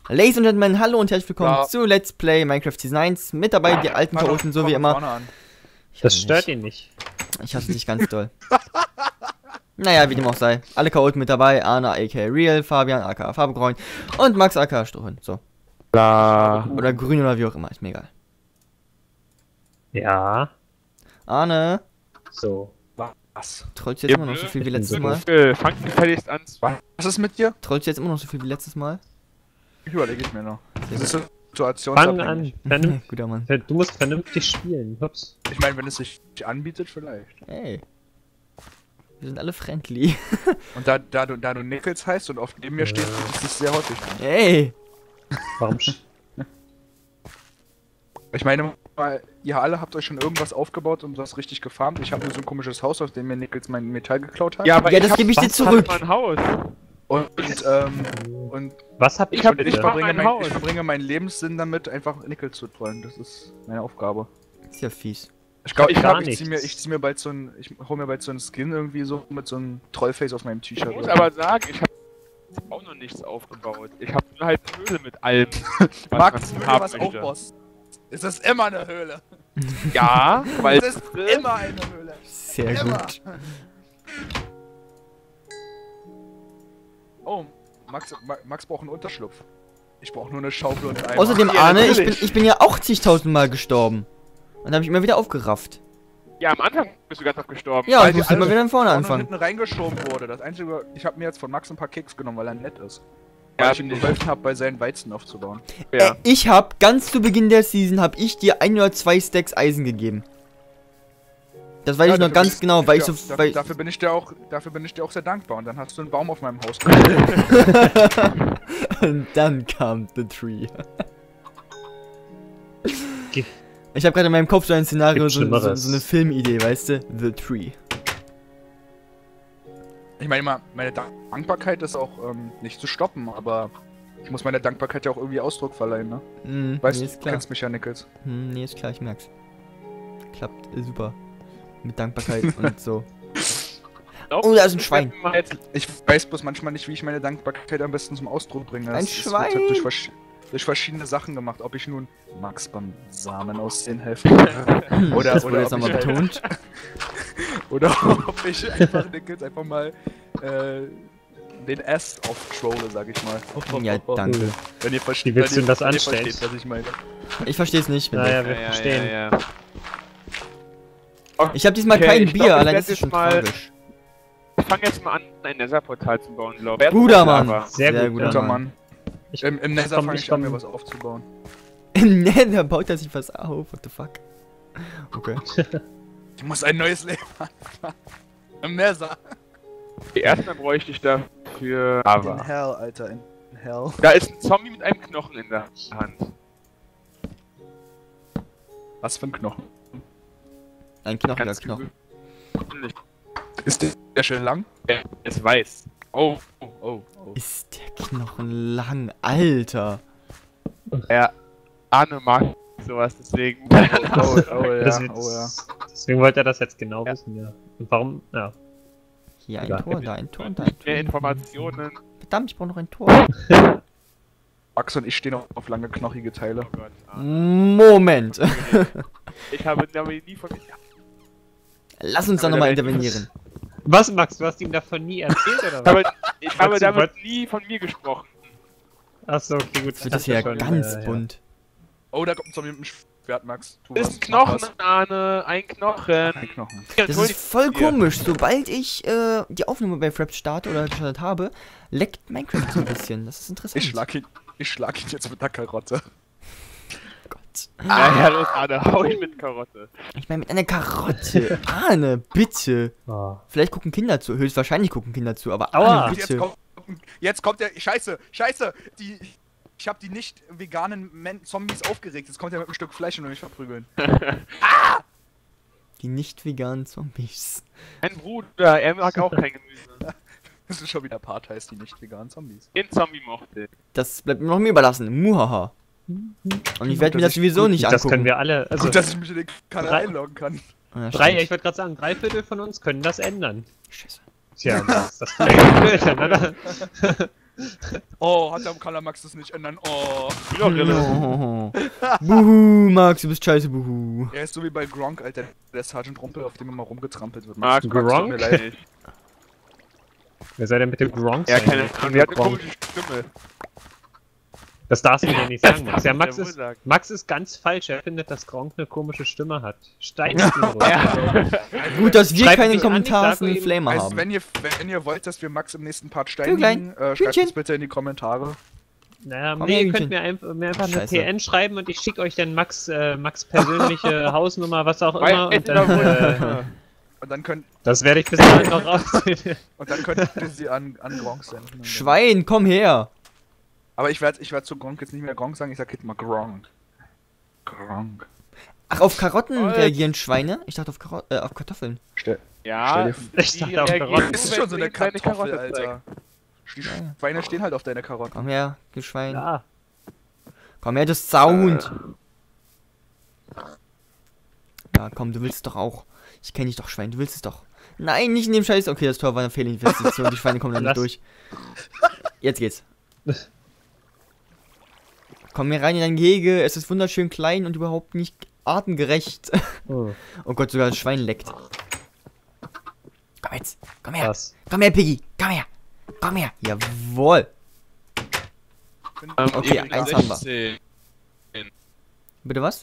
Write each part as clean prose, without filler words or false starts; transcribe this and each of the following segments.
Ladies and Gentlemen, hallo und herzlich willkommen zu Let's Play Minecraft Season 1. Mit dabei die alten Chaoten, so wie immer. Das stört ihn nicht. Ich hasse dich ganz doll. Naja, wie dem auch sei. Alle Chaoten mit dabei. Arne aka Real, Fabian aka Farbegräun und Max aka Strohhund. So. Oder grün oder wie auch immer, ist mir egal. Ja. Arne. So. Was? Trollst du jetzt immer noch so viel wie letztes Mal? Fangt gefälligst an. Was ist mit dir? Trollst du jetzt immer noch so viel wie letztes Mal? Überlege ich mir noch. Das ist Fang an. Guter Mann. Du musst vernünftig spielen. Ups. Ich meine, wenn es sich anbietet, vielleicht. Hey. Wir sind alle friendly. Und da du Nickels heißt und oft neben mir stehst, ist es sehr häufig. Hey. Warum? Ich meine, ihr alle habt euch schon irgendwas aufgebaut und was richtig gefarmt. Ich habe nur so ein komisches Haus, aus dem mir Nickels mein Metall geklaut hat. Ja, aber das gebe ich dir zurück. Mein Haus. Und was hab ich verbringe meinen Lebenssinn damit, einfach Nickel zu trollen. Das ist meine Aufgabe. Ist ja fies. Ich glaube, ich zieh mir bald so ein, ich hol mir bald so einen Skin irgendwie so mit so einem Trollface auf meinem T-Shirt. Ich muss aber sagen, ich habe auch noch nichts aufgebaut. Ich habe nur halt eine Höhle mit allem, Max, wenn du was aufbaust, ist das immer eine Höhle. Ja, weil es ist immer eine Höhle. Sehr immer. gut. Oh, Max braucht einen Unterschlupf. Ich brauche nur eine Schaufel und einen Eimer. Außerdem, Ja, Arne, natürlich. ich bin ja auch zigtausend Mal gestorben. Und habe ich immer wieder aufgerafft. ja, am Anfang bist du ganz oft gestorben. Ja, Weil ich die muss immer alle wieder von vorne vorne anfangen. hinten reingeschoben wurde. Das einzige, ich habe mir jetzt von Max ein paar Keks genommen, weil er nett ist. Ja, Weil ich ihm geholfen habe, bei seinen Weizen aufzubauen. Ja. Ich habe ganz zu Beginn der Season, habe ich dir 1 oder 2 Stacks Eisen gegeben. Das weiß ich noch ganz genau, weil ich so... Dafür bin ich dir auch sehr dankbar. Und dann hast du einen Baum auf meinem Haus. Und dann kam The Tree. Ich habe gerade in meinem Kopf so ein Szenario, so eine Filmidee, weißt du? The Tree. Ich meine mal, meine Dankbarkeit ist auch nicht zu stoppen, aber ich muss meiner Dankbarkeit ja auch irgendwie Ausdruck verleihen, ne? Weißt nee, du, ist du klar. kennst mich ja, Nickels. Nee, ist klar, ich merk's. Klappt super. Mit Dankbarkeit und so. Oh, da ist ein Schwein. Ich weiß bloß manchmal nicht, wie ich meine Dankbarkeit am besten zum Ausdruck bringe. Ein Das Schwein! wird halt durch verschiedene Sachen gemacht. Ob ich nun Max beim Samen aussehen helfe. oder Das wurde jetzt ob nochmal ich betont. oder ob ich einfach Nickels einfach mal den S auftrolle, sag ich mal. Ja, danke. Wenn ihr Wie willst du das anstellen? versteht, was ich meine. Ich versteh's nicht. Naja, wir verstehen. Ja. Ich habe diesmal Okay, kein ich Bier, glaub, ich allein werd das ist jetzt schon mal- tragisch. Ich fange jetzt mal an, ein Nether-Portal zu bauen, glaube ich. Guter Mann. Sehr gut, guter Guter Mann. Mann. Ich Im Nether komm, fange ich ich an, komm. mir was aufzubauen. Im Nether baut er sich was auf. What the fuck? Okay. Ich muss ein neues Leben anfangen. Im Nether. Erstmal bräuchte ich dafür In Lava. Hell, Alter, in Hell. Da ist ein Zombie mit einem Knochen in der Hand. Was für ein Knochen? Ein knochiger Ganz Knochen. gewöhnlich. Ist der schön lang? Er ist weiß. Oh. Ist der Knochen lang, Alter. Ja, Arne mag sowas, deswegen. Oh ja, Das oh ja. Deswegen wollte er das jetzt genau wissen, ja. Und warum? Ja. Hier ein Egal. Tor, da ein Tor und da ein Mehr Tor. Informationen. Verdammt, ich brauche noch ein Tor. Max und ich stehen auf lange, knochige Teile. Oh Gott, Arne. Moment. Ich habe damit nie von mir. Lass uns da nochmal intervenieren. Was, Max? Du hast ihm davon nie erzählt, oder was? Ich habe Max, du damit wolltest- nie von mir gesprochen. Achso, okay, gut. Jetzt wird das hier schon, ganz ja. bunt. Oh, da kommt ein Zombie mit dem Schwert, Max. Tu Das was, ist ein mach Knochen, was. Arne, ein Knochen. Ein Knochen. Das ist voll komisch. Sobald ich die Aufnahme bei Fraps starte oder gestartet habe, leckt Minecraft so ein bisschen. Das ist interessant. Ich schlag ihn jetzt mit der Karotte. Gott. Ja, los, Arne, hau ihn mit Karotte. Ich meine mit einer Karotte. Ahne, bitte. Oh. Vielleicht gucken Kinder zu. Höchstwahrscheinlich gucken Kinder zu, aber Aua. Ahne, Jetzt bitte. kommt der. Scheiße! Ich hab die nicht veganen Zombies aufgeregt. Jetzt kommt er mit einem Stück Fleisch und will mich verprügeln. Die nicht veganen Zombies. Mein Bruder, er mag auch kein Gemüse. Das ist schon wieder Part, heißt die nicht veganen Zombies. Den Zombie mochte ich. Das bleibt noch mir überlassen. Muhaha. Und ich werde mir das sowieso nicht Das können angucken. wir alle. Also, Gut, dass ich mich in den Kanal drei- einloggen kann. Ja, ich stimmt. würde gerade sagen, 3/4 von uns können das ändern. Scheiße. Tja, das klingt blöd, oder? Oh, kann der Max das nicht ändern? Oh. Bin doch Rille. Oh. Buhu, Max, du bist scheiße, buhu. Er ist so wie bei Gronk, Alter. Der Sergeant Rumpel, auf dem immer rumgetrampelt wird. Max, tut mir Gronk? leid. Wer soll denn mit dem Gronk Ja, sein? keine Ahnung, der hat eine Gronk. komische Stimme. Das darfst du mir nicht sagen, Max. Ja, Der wohl sagt. Max ist ganz falsch. Er findet, dass Gronk eine komische Stimme hat. Steigt ihn runter. Also, Gut, dass wir Schreibt keine mich an, Kommentare ich für sag den ihm- Flamer also haben. wenn ihr wollt, dass wir Max im nächsten Part Vöglein, steinigen, schreibt Hühnchen. es bitte in die Kommentare. Naja, Komm nee, her, ihr könnt Hühnchen. mir einfach eine Scheiße. PN schreiben und ich schicke euch dann Max persönliche Hausnummer, was auch Weil- immer. Und dann, Und dann könnt, das werde ich bis dahin noch rausfinden. ihr sie an Gronk senden. Schwein, komm her. Aber ich werd zu Gronk jetzt nicht mehr Gronk sagen, ich sag jetzt mal Gronk. Gronk. Ach, auf Karotten Holz. reagieren Schweine? Ich dachte auf Kartoffeln. Ja, Ich dachte auf Karotten. Das ist schon so eine kleine Kartoffel, Karotte Alter. Die Schweine stehen halt auf deine Karotten. Komm her, du Schwein. Ja, Komm her, du Sauhund. Ja, komm, du willst es doch auch. Ich kenne dich doch, Schwein, du willst es doch. Nein, nicht in dem Scheiß. Okay, das Tor war eine Fehlinvestition. Die Schweine kommen da nicht Lass. durch. Jetzt geht's. Komm hier rein in dein Gehege. Es ist wunderschön klein und überhaupt nicht artengerecht. oh, Oh Gott, sogar das Schwein leckt. Komm jetzt. Komm her. krass. Komm her, Piggy. Komm her. Komm her. Jawohl. Okay, eins haben wir. Bitte was?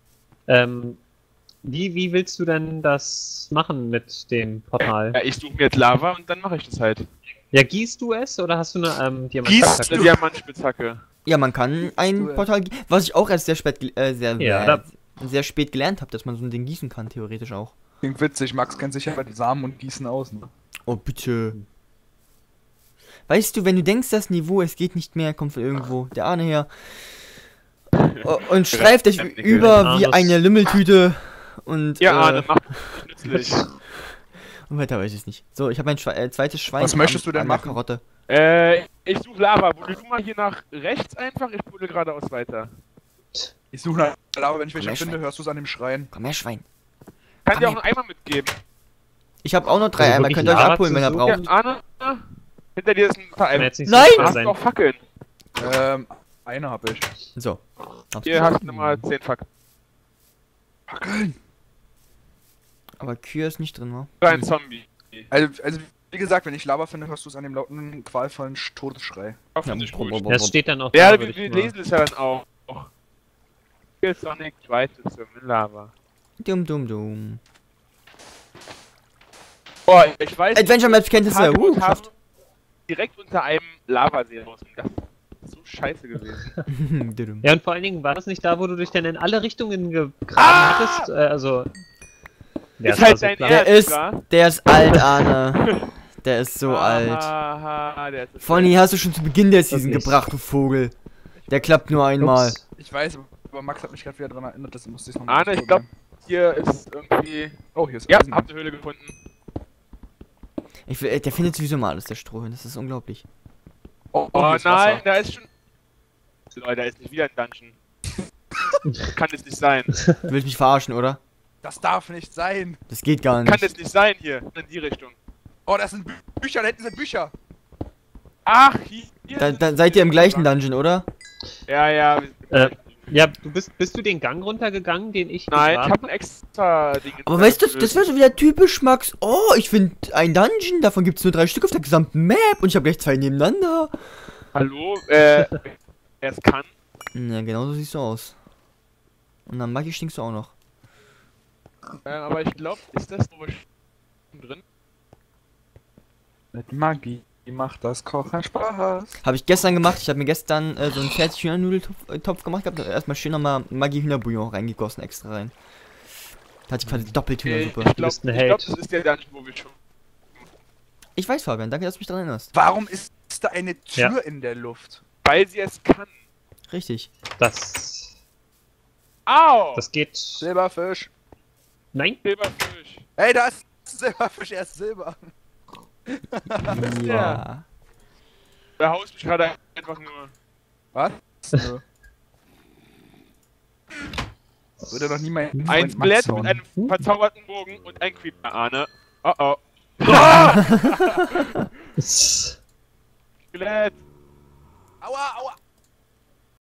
Wie willst du denn das machen mit dem Portal? Ja, ich suche mir jetzt Lava und dann mache ich das halt. Ja, gießt du es oder hast du eine Gießt Diamantspitzhacke? Eine Diamantspitzhacke. Ja, man kann ein du, Portal, was ich auch erst sehr spät, Ja, sehr spät gelernt habe, dass man so ein Ding gießen kann, theoretisch auch. Klingt witzig, Max kennt sich ja bei Samen und Gießen aus. Ne? Oh, bitte. Weißt du, wenn du denkst, das Niveau, es geht nicht mehr, kommt von irgendwo der Ahne her und streift dich über wie eine Lümmeltüte und, Ja, Arne, mach mich nützlich. und weiter weiß ich es nicht. So, ich habe ein zweites Schwein Was möchtest du denn an der machen? Karotte. Ich suche Lava. Buddel du mal hier nach rechts einfach, ich buddel geradeaus weiter. Ich suche nach Lava, wenn ich welche Komm her, finde, Schwein. hörst du es an dem Schreien. Komm her, Schwein. Kann Komm dir auch her. einen Eimer mitgeben. Ich habe auch noch 3 Also Eimer, wirklich könnt ihr euch Lava abholen, wenn ihr zu braucht. Ja, Arne, hinter dir ist ein paar Kann Eimer. jetzt nicht Nein! so schwer Hast sein. du auch Fackeln? Eine hab ich. So. Hab's Hier gesagt. hast du nochmal 10 Fackeln. Fackeln! Aber Kühe ist nicht drin, wa? Ein Zombie. Also, wie gesagt, wenn ich Lava finde, hörst du es an dem lauten, qualvollen Todesschrei. Auf Ja, finde ich gut. Das steht dann auch Ja, da, wir, würde wir ich mal- lesen es ja dann auch. Hier ist Sonic, Schweiz ist in Lava. Dumm. Boah, ich weiß. Adventure Maps Kenntnisse, Hardcore geschafft. haben direkt unter einem Lavasee raus. Das ist so scheiße gewesen. Dumm. Ja, und vor allen Dingen war das nicht da, wo du dich dann in alle Richtungen gegraben hattest? Also. Ja, ist das war halt so dein klar. Der Ernst, ist, wa? der ist alt, Arne. Der ist so alt. Aha, der ist so Von hier hast du schon zu Beginn der Season nicht. gebracht, du Vogel. Der klappt nur einmal. Ups. Ich weiß, aber Max hat mich gerade wieder daran erinnert, dass musste ich noch Arne, ich glaube, hier ist irgendwie. Oh, hier ist Ja, Eisen. habt eine Höhle gefunden. Der findet sowieso mal alles, der Strohhirn. Das ist unglaublich. Oh, Oh, hier ist nein, Wasser. da ist schon. Leute, da ist nicht wieder ein Dungeon. Kann es nicht sein. Du willst mich verarschen, oder? Das darf nicht sein. Das geht gar Kann nicht. es nicht sein hier. In die Richtung. Oh, das sind Bücher, da hinten sind Bücher. Ach, hier. Dann seid ihr im gleichen Dungeon, oder? Ja, ja. Ja, bist du den Gang runtergegangen, den ich Nein, ich gegraben hab ein extra Ding. Aber weißt du, das wäre schon wieder typisch, Max. Oh, ich finde ein Dungeon, davon gibt es nur 3 Stück auf der gesamten Map und ich habe gleich 2 nebeneinander. Hallo, wer es kann. Ja, genau so siehst du aus. Und dann Maggi stinkst du auch noch. Aber ich glaube, ist das nur drin? Mit Magie macht das Kochen Spaß. Habe ich gestern gemacht. Ich habe mir gestern so einen fertig Hühnernudeltopf gemacht gehabt. Erstmal schön nochmal Maggi Hühnerbouillon reingegossen extra rein. Da hatte ich quasi doppelt Hühnersuppe. Ich glaube, bist ein Held. das ist der Dungeon, wo wir schon. Ich weiß, Fabian. Danke, dass du mich daran erinnerst. Warum ist da eine Tür Ja. in der Luft? Weil sie es kann. Richtig. Das Au! geht. Silberfisch. Nein? Silberfisch. Hey, da ist Silberfisch, er ist Silber. Ja. Der haust mich gerade einfach nur. Was? Nö. Würde doch nie mein Ein Freund Max Skelett hauen. mit einem verzauberten Bogen und ein Creeper, Arne. Oh oh. Skelett! Aua, aua.